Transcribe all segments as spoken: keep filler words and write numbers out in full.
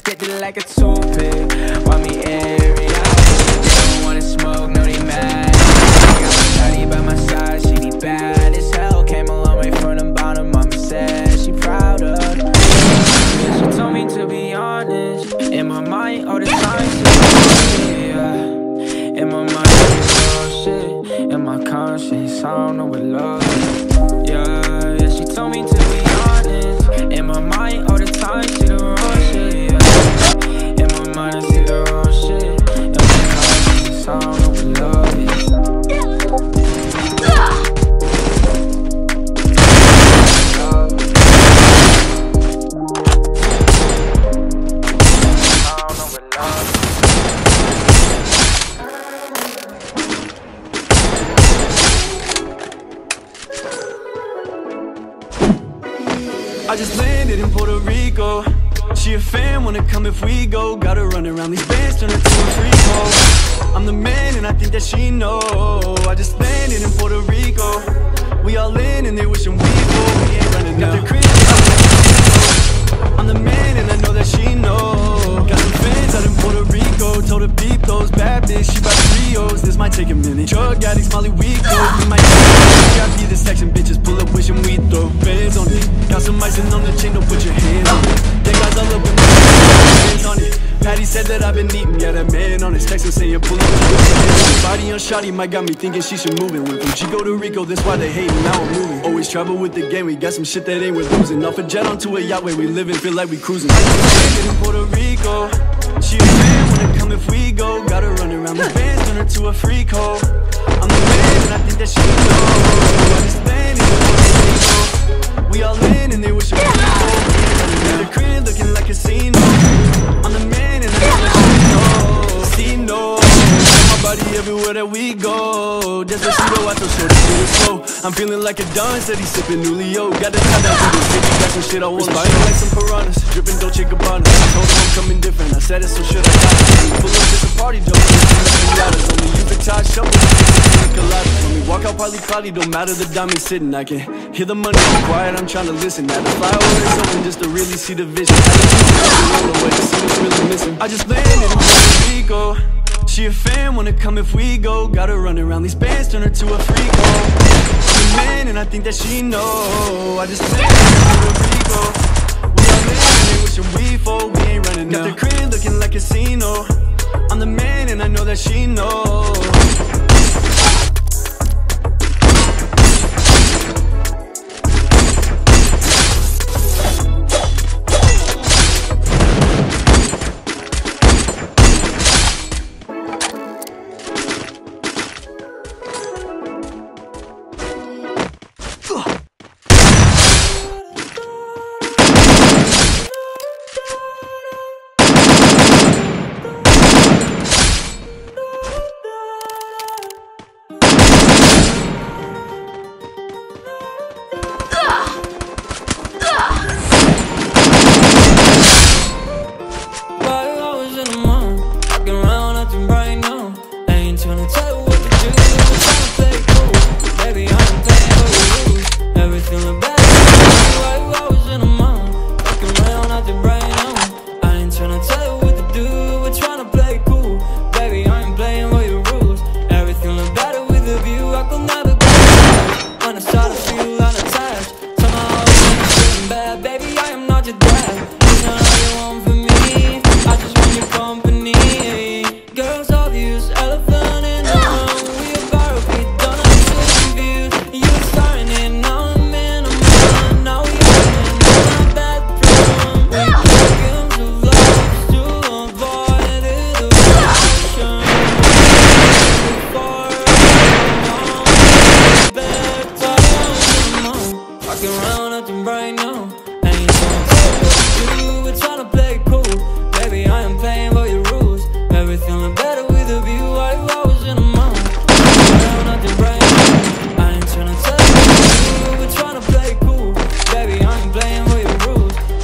stick it like a toothpick. Want me airy, they don't wanna smoke, no they mad. I got my shawty by my side, she be bad as hell. Came a long way from the bottom, mama said she proud of. Yeah, she told me to be honest. In my mind all the time, she yeah. In my mind it's all shit. In my conscience, I don't know what love is. Yeah, yeah, she told me to be honest. In my mind all the time, she the wrong shit. Yeah. In my mind I see the wrong shit. In my conscience, I don't know what love is. I just landed in Puerto Rico. She a fan, wanna come if we go. Gotta run around these bands, turn her to a freak hoe. I'm the man and I think that she know. I just landed in Puerto Rico. We all in and they wishing we go. We ain't running now. Got the crib, I'm the man and I know that she know. Got some fans out in Puerto Rico. Told her beep those bad bitch, she bout Rios. This might take a minute. Drug addicts, Molly Weeko. We might gotta be the section bitches. Pull up wishing we throw bands on it. Got some icing on the chain, don't put your hands on it. They guys all up in my hands on it. Patty said that I've been eating, yeah, that man on his text and saying pull up. Body on shawty might got me thinking she should move it. Went from Chico to Rico, that's why they hating, now I'm moving. Always travel with the game, we got some shit that ain't worth losing. Off a jet onto a yacht where we living, feel like we cruising. I just in Puerto Rico. She a fan, wanna come if we go. Gotta run around the bands, turn her to a freak hoe. I'm the man and I think that she know. I just landed in Puerto Rico. We all in and they wish it was go. The crib looking like a casino. I'm the man and I know that she know. She know. My body everywhere that we go. Despacito, I told shorty do it slow. I'm feeling like a Don, said he's sipping Julio. Got the top down to this fifty, got some shit I want. Inspired like some piranhas, dripping Dolce Gabbana. Told him I'm coming different, I said it, so should I got it. Pull up, it's a party, though. Only you can tie shuffle. When we walk out, partly cloudy, don't matter the diamond sitting. I can hear the money be quiet, I'm trying to listen. Had to fly over something just to really see the vision. I don't know what to see what's really missing. I just landed in Puerto Rico. She a fan, wanna come if we go. Gotta run around these bands, turn her to a freak hoe. I'm the man and I think that she know. I just landed in Puerto Rico. We all in, they wishing we fold. We ain't running now. Got the crib looking like a casino. I'm the man and I know that she knows.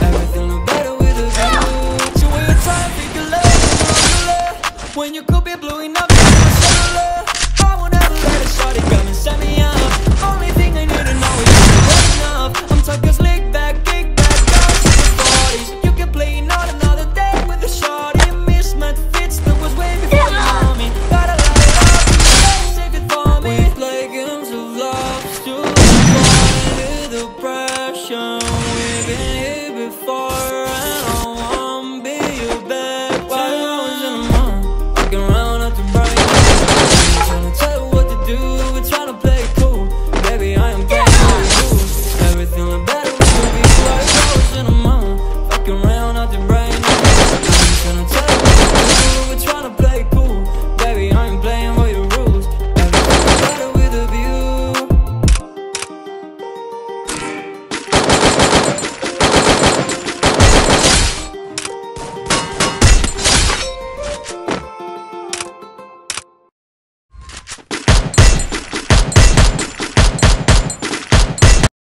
When you could be blue